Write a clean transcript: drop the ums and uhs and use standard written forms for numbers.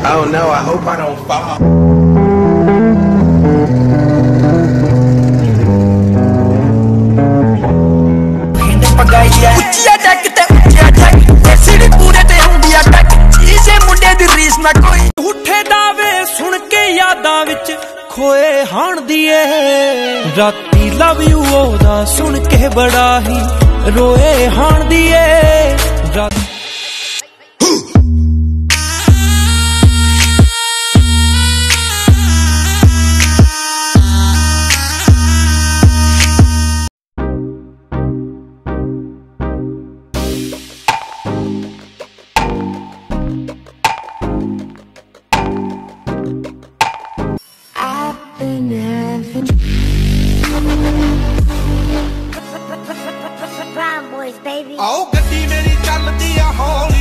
Oh no, I hope I don't fall. ਉੱਚੀਆਂ ਟੈਕ ਤੇ ਉੱਚੀਆਂ ਟੈਕ ਐਸਿਡ ਪੂਰੇ ਤੇ ਹੁੰਦੀ ਆ ਟੈਕ ਇਸੇ ਮੁੰਡੇ ਦੀ ਰੀਸ ਨਾ ਕੋਈ ਉੱਠੇ ਦਾਵੇ ਸੁਣ ਕੇ ਯਾਦਾਂ ਵਿੱਚ ਖੋਏ ਹਾਣ ਦੀ ਏ ਰਾਤੀ ਲਵ ਯੂ ਉਹਦਾ ਸੁਣ ਕੇ ਬੜਾ ਹੀ ਰੋਏ ਹਾਣ ਦੀ ਏ Brown boys, baby. ਆਓ ਗੱਡੀ ਮੇਰੀ ਚੱਲਦੀ ਆ ਹੌਲੀ